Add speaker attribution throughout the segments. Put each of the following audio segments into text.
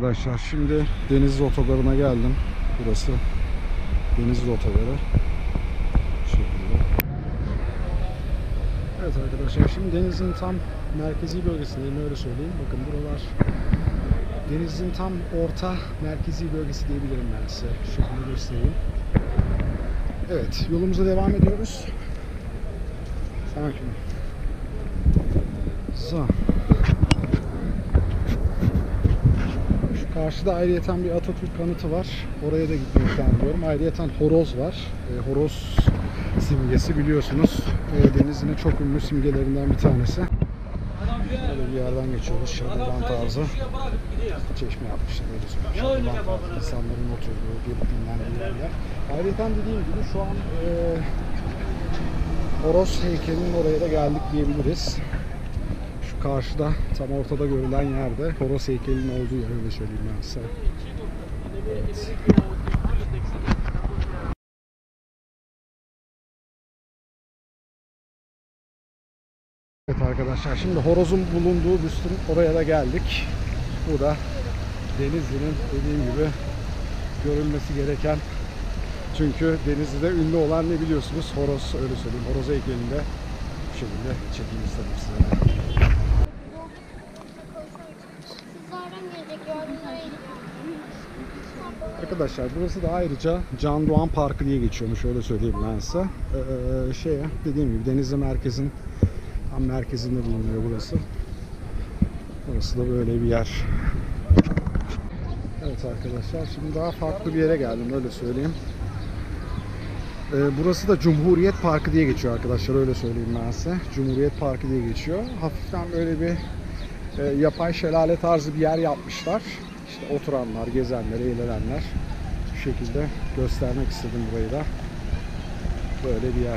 Speaker 1: arkadaşlar, şimdi Denizli Otogarı'na geldim. Burası Denizli Otogarı. Bu şekilde. Evet arkadaşlar, şimdi Denizli'nin tam merkezi bölgesindeyim, öyle söyleyeyim. Bakın buralar Denizli'nin tam orta merkezi bölgesi diyebilirim ben size. Şu şekilde göstereyim. Evet, yolumuza devam ediyoruz. Sakin. Şu karşıda ayrıyeten bir Atatürk anıtı var. Oraya da gitmeyi planlıyorum. Ayrıyeten horoz var. Horoz simgesi biliyorsunuz. Denizli'nin çok ünlü simgelerinden bir tanesi. Böyle bir yerden geçiyoruz. Şadıman tarzı çeşme yapmışlar. Öyle söyleyeyim. Şadıman tarzı insanların oturduğu, gelip dinlendiği yerler. Ayrıyeten dediğim gibi şu an horoz heykelinin oraya da geldik diyebiliriz. Şu karşıda tam ortada görülen yerde horoz heykelinin olduğu yer, öyle söyleyeyim ben size. Evet. Evet arkadaşlar, şimdi horozun bulunduğu büstün oraya da geldik. Bu da Denizli'nin dediğim gibi görülmesi gereken, çünkü Denizli'de ünlü olan ne biliyorsunuz? Horoz, öyle söyleyeyim. Horoz heykelinde bu şekilde çekeyim istedim size. Arkadaşlar burası da ayrıca Can Doğan Parkı diye geçiyormuş, öyle söyleyeyim ben size. Dediğim gibi Denizli merkezin tam merkezinde bulunuyor burası. Burası da böyle bir yer. Evet arkadaşlar, şimdi daha farklı bir yere geldim, öyle söyleyeyim. Burası da Cumhuriyet Parkı diye geçiyor arkadaşlar, öyle söyleyeyim ben size. Cumhuriyet Parkı diye geçiyor. Hafiften böyle bir yapay şelale tarzı bir yer yapmışlar. İşte oturanlar, gezenler, eğlenenler. Bu şekilde göstermek istedim burayı da. Böyle bir yer.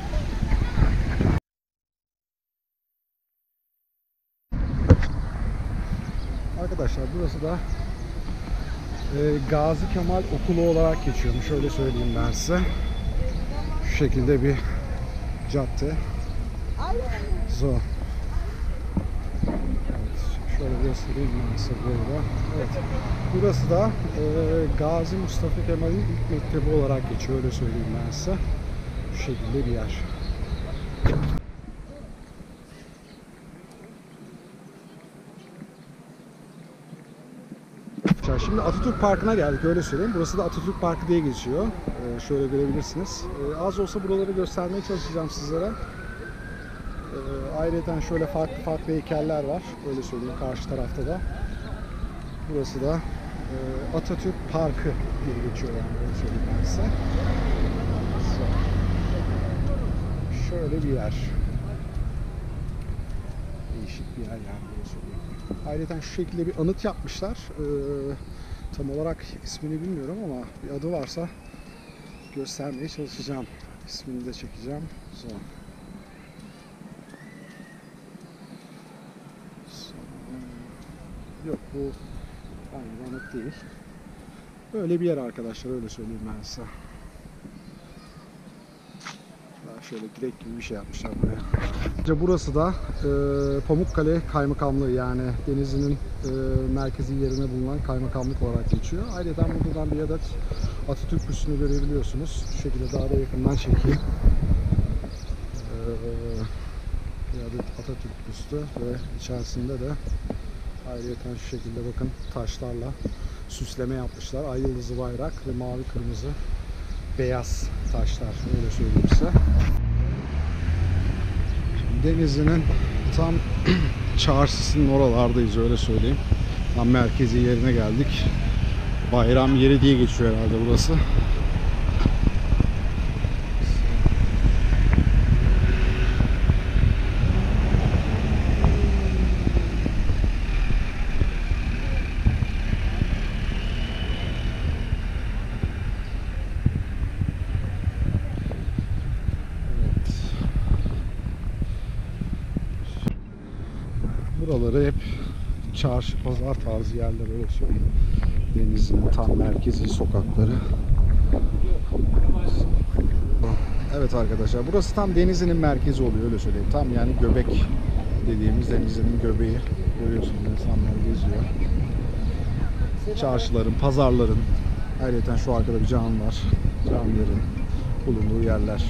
Speaker 1: Arkadaşlar burası da Gazi Kemal Okulu olarak geçiyormuş, öyle söyleyeyim ben size. Şu şekilde bir cadde. Evet, şöyle göstereyim ben size burada. Evet. Burası da Gazi Mustafa Kemal'in ilk mektebi olarak geçiyor, öyle söyleyeyim ben size. Şu şekilde bir yer. Şimdi Atatürk Parkı'na geldik, öyle söyleyeyim. Burası da Atatürk Parkı diye geçiyor. Şöyle görebilirsiniz. Az olsa buraları göstermeye çalışacağım sizlere. Ayrıca şöyle farklı heykeller var. Öyle söyleyeyim, karşı tarafta da. Burası da Atatürk Parkı diye geçiyor, yani öyle söyleyeyim ben size. Şöyle bir yer. Değişik bir yer yani, öyle söyleyeyim. Ayrıca şu şekilde bir anıt yapmışlar. Tam olarak ismini bilmiyorum ama bir adı varsa göstermeye çalışacağım. İsmini de çekeceğim. Yok, bu aynı anıt değil. Böyle bir yer arkadaşlar, öyle söyleyeyim ben size. Şöyle direk gibi bir şey yapmışlar buraya. Burası da Pamukkale Kaymakamlığı, yani Denizli'nin merkezi yerine bulunan kaymakamlık olarak geçiyor. Ayrıca buradan bir adet Atatürk büstünü görebiliyorsunuz. Şu şekilde daha da yakından çekeyim. Bir adet Atatürk büstü ve içerisinde de ayrıca şu şekilde bakın taşlarla süsleme yapmışlar. Ay yıldızı bayrak ve mavi kırmızı beyaz taşlar, öyle söyleyeyim size. Denizli'nin tam çarşısının oralardayız, öyle söyleyeyim. Tam merkezi yerine geldik. Bayram yeri diye geçiyor herhalde burası. Buraları hep çarşı, pazar tarzı yerler, öyle söyleyeyim. Denizli'nin tam merkezi sokakları. Evet arkadaşlar, burası tam Denizli'nin merkezi oluyor, öyle söyleyeyim. Tam yani göbek dediğimiz Denizli'nin göbeği. Görüyorsunuz, insanlar geziyor. çarşıların, pazarların, ayrıca şu arkada bir cami var. Camilerin bulunduğu yerler.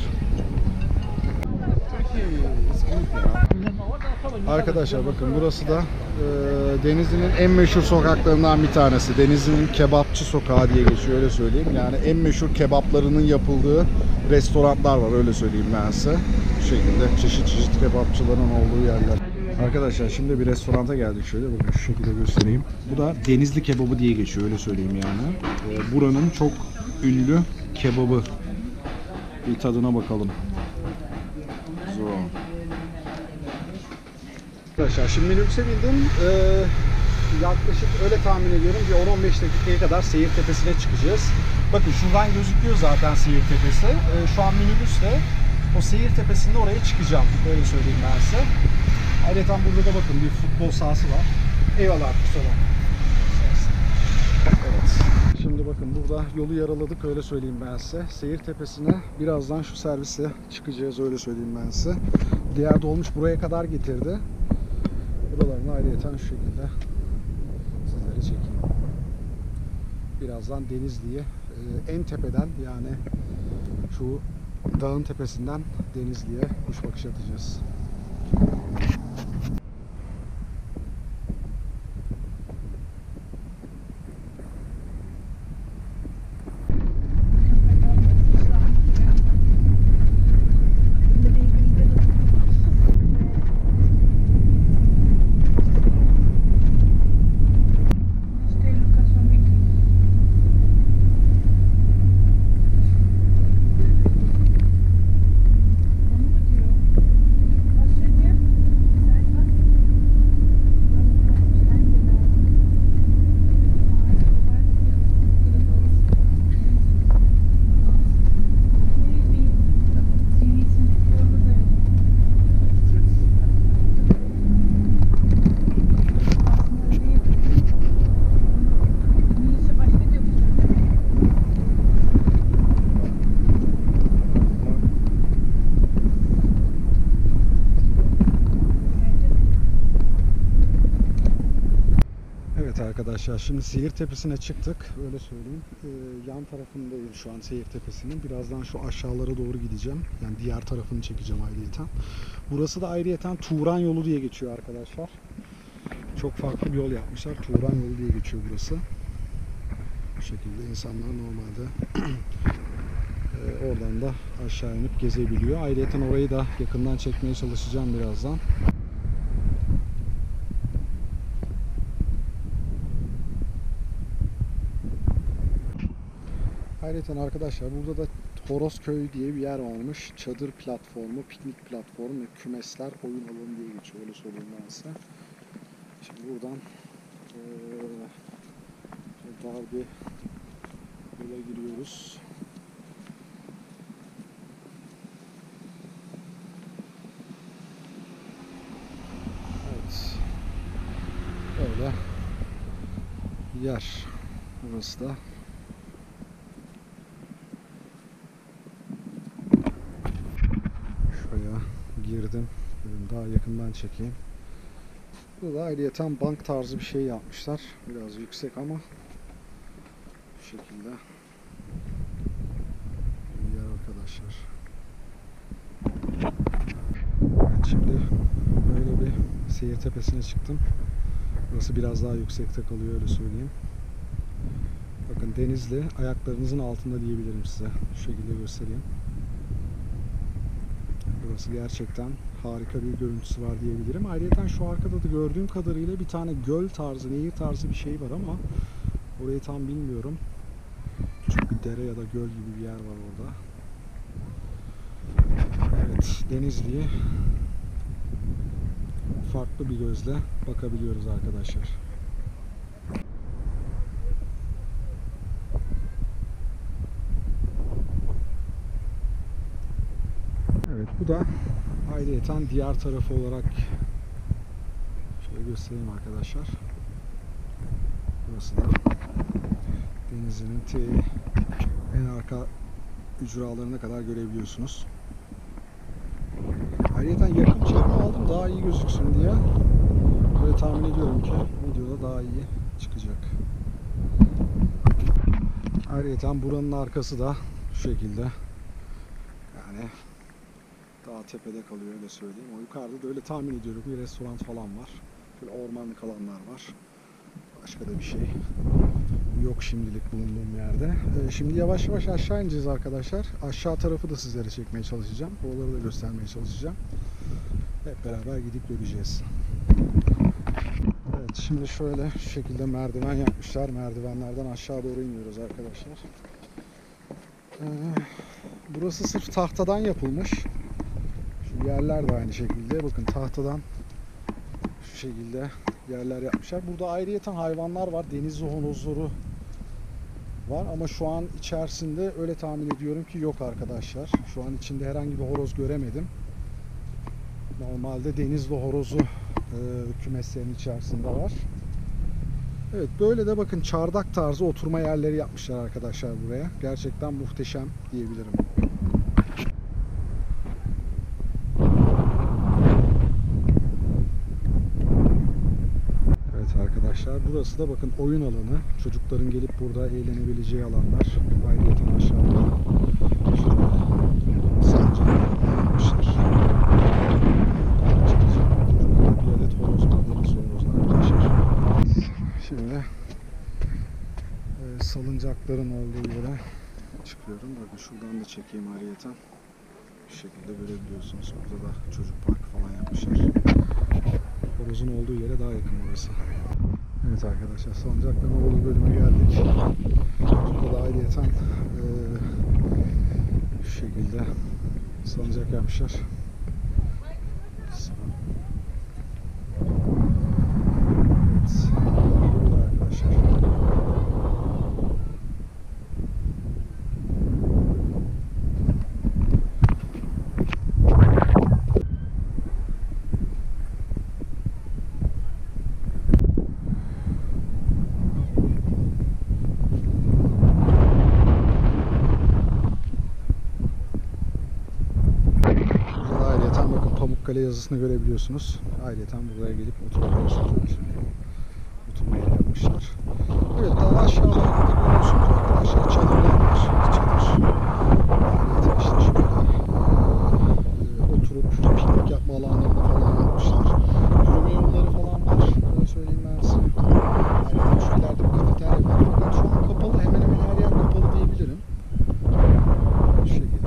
Speaker 1: Arkadaşlar bakın burası da Denizli'nin en meşhur sokaklarından bir tanesi. Denizli'nin kebapçı sokağı diye geçiyor, öyle söyleyeyim. Yani en meşhur kebaplarının yapıldığı restoranlar var, öyle söyleyeyim ben size. Bu şekilde çeşit çeşit kebapçıların olduğu yerler. Arkadaşlar şimdi bir restoranta geldik, şöyle bakın şu şekilde göstereyim. Bu da Denizli kebabı diye geçiyor, öyle söyleyeyim yani. Buranın çok ünlü kebabı. Bir tadına bakalım. Arkadaşlar şimdi minibüse bindim. Yaklaşık öyle tahmin ediyorum bir 10-15 dakikaya kadar Seyirtepe'sine çıkacağız. Bakın şuradan gözüküyor zaten Seyirtepe'si. Şu an minibüsle o Seyirtepe'sinde oraya çıkacağım. Böyle söyleyeyim ben size. Ayrıca burada da bakın bir futbol sahası var. Eyvallah artık sonra. Evet. Şimdi bakın burada yolu yaraladık, öyle söyleyeyim ben size. Seyirtepe'sine birazdan şu servise çıkacağız, öyle söyleyeyim ben size. Diğer dolmuş buraya kadar getirdi. Buralarını ayrıyeten şu şekilde sizlere çekeyim. Birazdan Denizli'ye en tepeden, yani şu dağın tepesinden Denizli'ye kuş bakışı atacağız. Arkadaşlar şimdi Seyirtepe'sine çıktık, öyle söyleyeyim. Yan tarafındayım şu an Seyirtepe'sinin. Birazdan şu aşağılara doğru gideceğim. Yani diğer tarafını çekeceğim ayrıyeten. Burası da ayrıyeten Turan yolu diye geçiyor arkadaşlar. Çok farklı bir yol yapmışlar. Turan yolu diye geçiyor burası. Bu şekilde insanlar normalde oradan da aşağı inip gezebiliyor. Ayrıyeten orayı da yakından çekmeye çalışacağım birazdan. Ayrıca arkadaşlar burada da Horozköy diye bir yer varmış. Çadır platformu, piknik platformu ve kümesler, oyun alanı diye geçiyor, öyle söyleyeyim ben size. Şimdi buradan dar bir yola giriyoruz. Evet. Böyle bir yer. Burası da. Girdim. Daha yakından çekeyim. Burada ayrıyeten bank tarzı bir şey yapmışlar. Biraz yüksek ama bu şekilde bir yer arkadaşlar. Evet, şimdi böyle bir Seyirtepe'sine çıktım. Burası biraz daha yüksekte kalıyor, öyle söyleyeyim. Bakın Denizli ayaklarınızın altında diyebilirim size. Şu şekilde göstereyim. Burası gerçekten harika bir görüntüsü var diyebilirim. Ayrıca şu arkada da gördüğüm kadarıyla bir tane göl tarzı, nehir tarzı bir şey var ama orayı tam bilmiyorum. Küçük bir dere ya da göl gibi bir yer var orada. Evet, Denizli'ye farklı bir gözle bakabiliyoruz arkadaşlar. Evet, bu da ayrıyeten diğer tarafı olarak şöyle göstereyim arkadaşlar. Burası da Denizli'nin en arka ücralarına kadar görebiliyorsunuz. Ayrıca yakın çekme aldım daha iyi gözüksün diye. Böyle tahmin ediyorum ki videoda daha iyi çıkacak. Ayrıca buranın arkası da şu şekilde. Yani daha tepede kalıyor, öyle söyleyeyim. O yukarıda da öyle tahmin ediyorum bir restoran falan var. Böyle ormanlık alanlar var. Başka da bir şey yok şimdilik bulunduğum yerde. Şimdi yavaş yavaş aşağı ineceğiz arkadaşlar. Aşağı tarafı da sizlere çekmeye çalışacağım. Oraları da göstermeye çalışacağım. Hep beraber gidip göreceğiz. Evet, şimdi şöyle şu şekilde merdiven yapmışlar. Merdivenlerden aşağı doğru iniyoruz arkadaşlar. Burası sırf tahtadan yapılmış. Şu yerler de aynı şekilde. Bakın tahtadan şu şekilde yerler yapmışlar. Burada ayrıyeten hayvanlar var. Deniz horozları var ama şu an içerisinde öyle tahmin ediyorum ki yok arkadaşlar. Şu an içinde herhangi bir horoz göremedim. Normalde denizli horozu kümeslerin içerisinde var. Evet, böyle de bakın çardak tarzı oturma yerleri yapmışlar arkadaşlar buraya. Gerçekten muhteşem diyebilirim. Evet arkadaşlar, burası da bakın oyun alanı. Çocukların gelip burada eğlenebileceği alanlar. Ayrıca aşağıda sancak yapmışlar. Bir adet horoz var, deniz horozu arkadaşlar. Şimdi salıncakların olduğu yere çıkıyorum. Bakın şuradan da çekeyim ayrıyeten. Bu şekilde görebiliyorsunuz. Burada da çocuk parkı falan yapmışlar. Horozun olduğu yere daha yakın burası. Evet arkadaşlar, salıncakların olduğu bölüme geldik. Burada da ayrıyeten şu şekilde salıncak yapmışlar. Pamukkale yazısını görebiliyorsunuz. Ayrıca buraya gelip oturabiliyorsunuz. Oturma yeri yapmışlar. Evet, daha aşağıda görüyorsunuz arkadaşlar. Çadırlar var. Çadır. Ayrıca işte şöyle oturup piknik yapma alanlarını falan yapmışlar. Yürüme yolları falan var. Öyle söyleyeyim ben size. Ayrıca şu ileride bir kafeterya var. Fakat şu an kapalı. Hemen hemen her yer kapalı diyebilirim. Bu şekilde.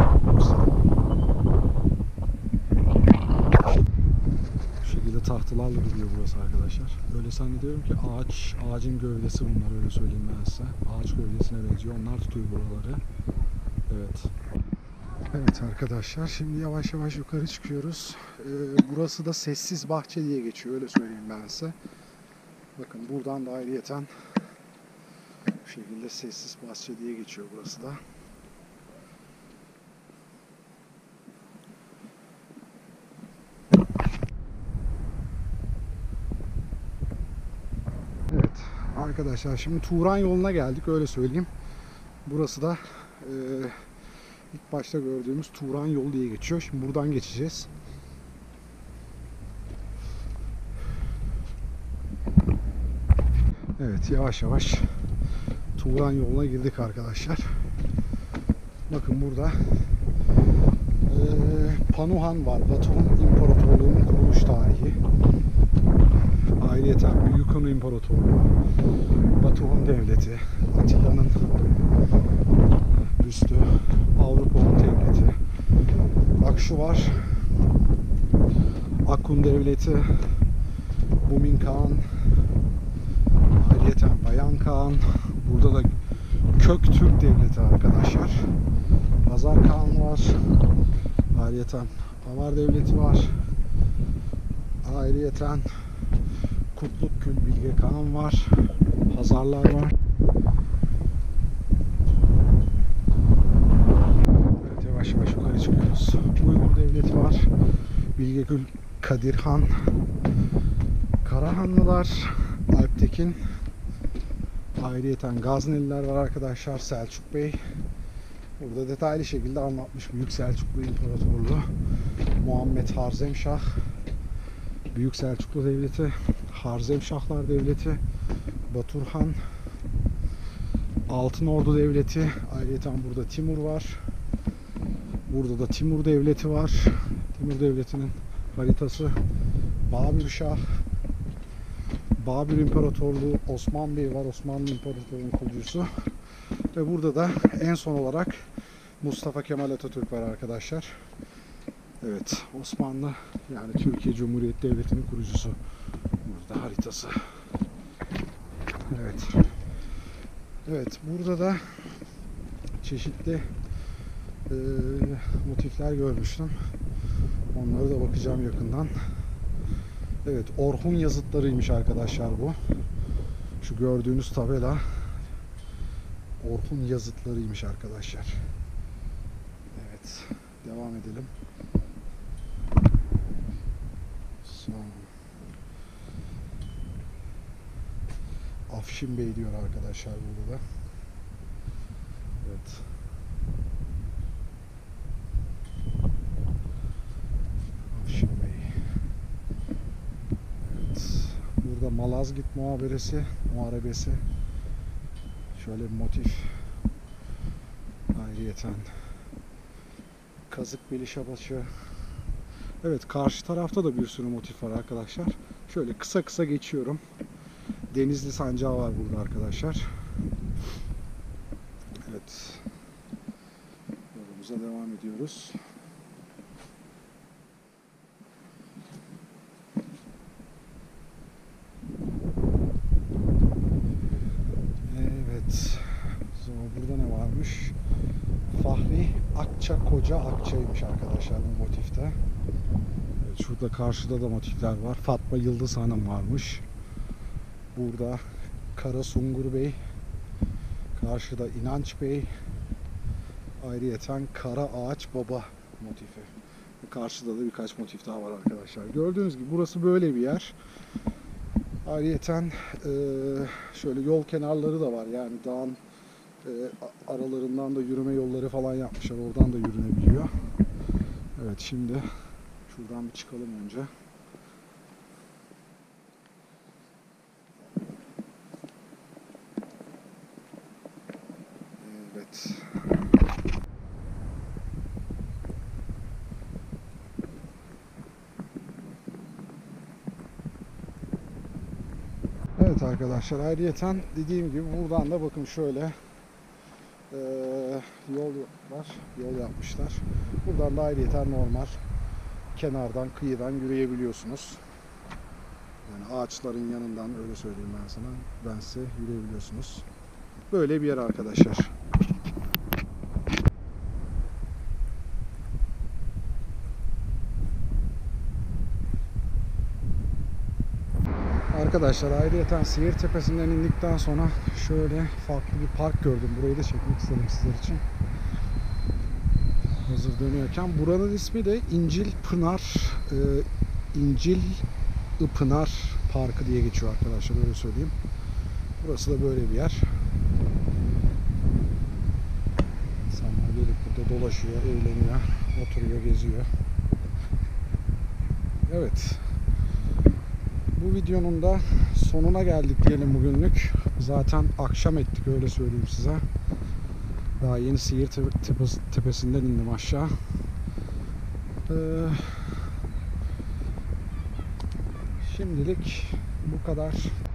Speaker 1: Tahtalarla duruyor burası arkadaşlar. Öyle zannediyorum ki ağacın gövdesi bunlar, öyle söyleyeyim ben size. Ağaç gövdesine benziyor. Onlar tutuyor buraları. Evet. Evet arkadaşlar, şimdi yavaş yavaş yukarı çıkıyoruz. Burası da sessiz bahçe diye geçiyor, öyle söyleyeyim ben size. Bakın buradan da ayrıyeten bu şekilde sessiz bahçe diye geçiyor burası da. Arkadaşlar, şimdi Turan yoluna geldik, öyle söyleyeyim. Burası da ilk başta gördüğümüz Turan yolu diye geçiyor. Şimdi buradan geçeceğiz. Evet, yavaş yavaş Turan yoluna girdik arkadaşlar. Bakın burada Panuhan var. Batuhan İmparatorluğu'nun kuruluş tarihi. Ayrıca Büyük Hun İmparatorluğu, Batuhan Devleti, Atilla'nın büstü, Avrupa Hun Devleti. Bak şu var, Akun Devleti, Bumin Kağan, ayrıca Bayan Kağan. Burada da Köktürk Devleti arkadaşlar. Hazar Kağan var, ayrıca Avar Devleti var, ayrıca Kutlukkül Bilge Kağan var. Hazarlar var. Evet, yavaş yavaş yukarı çıkıyoruz. Uygur Devleti var. Bilgekül Kadir Han. Karahanlılar. Alptekin. Ayrıyeten Gazneliler var arkadaşlar. Selçuk Bey. Burada detaylı şekilde anlatmış Büyük Selçuklu İmparatorluğu. Muhammed Harzemşah. Büyük Selçuklu Devleti, Harzemşahlar Devleti, Baturhan, Altınordu Devleti. Ayrıca burada Timur var. Burada da Timur Devleti var. Timur Devleti'nin haritası. Babürşah. Babür İmparatorluğu, Osman Bey var. Osmanlı İmparatorluğu'nun kurucusu. Ve burada da en son olarak Mustafa Kemal Atatürk var arkadaşlar. Evet, Osmanlı yani Türkiye Cumhuriyeti Devleti'nin kurucusu. Burada haritası. Evet. Evet, burada da çeşitli motifler görmüştüm. Onlara da bakacağım yakından. Evet, Orhun yazıtlarıymış arkadaşlar bu. Şu gördüğünüz tabela Orhun yazıtlarıymış arkadaşlar. Evet, devam edelim. Afşin Bey diyor arkadaşlar burada da. Evet. Afşin Bey. Evet. Burada Malazgirt muharebesi. Şöyle bir motif. Ayrıyeten Kazıkbeli Şabaşı. Evet, karşı tarafta da bir sürü motif var arkadaşlar. Şöyle kısa kısa geçiyorum. Denizli sancağı var burada arkadaşlar. Evet. Yolumuza devam ediyoruz. Evet. Burada ne varmış? Fahri Akça Akça'ymış arkadaşlar bu motifte. Evet, şurada karşıda da motifler var. Fatma Yıldız Hanım varmış. Burada Kara Sungur Bey. Karşıda İnanç Bey. Ayrıyeten Kara Ağaç Baba motifi. Karşıda da birkaç motif daha var arkadaşlar. Gördüğünüz gibi burası böyle bir yer. Ayrıyeten şöyle yol kenarları da var. Yani dağın aralarından da yürüme yolları falan yapmışlar. Oradan da yürünebiliyor. Evet, şimdi şuradan bir çıkalım önce. Evet. Evet arkadaşlar, ayrıyeten dediğim gibi buradan da bakın şöyle yol var, yol yapmışlar. Buradan da ayrıyeten normal kenardan, kıyıdan yürüyebiliyorsunuz. Yani ağaçların yanından, öyle söyleyeyim ben size, yürüyebiliyorsunuz. Böyle bir yer arkadaşlar. Arkadaşlar, ayrıyeten Siirt Tepesi'nden indikten sonra şöyle farklı bir park gördüm. Burayı da çekmek istedim sizler için. Hazır dönüyorken. Buranın ismi de İncil Pınar Parkı diye geçiyor arkadaşlar, öyle söyleyeyim. Burası da böyle bir yer. İnsanlar gelip burada dolaşıyor, eğleniyor, oturuyor, geziyor. Evet. Bu videonun da sonuna geldik diyelim bugünlük. Zaten akşam ettik, öyle söyleyeyim size. Daha yeni Siirt Tepesi'nden indim aşağı. Şimdilik bu kadar.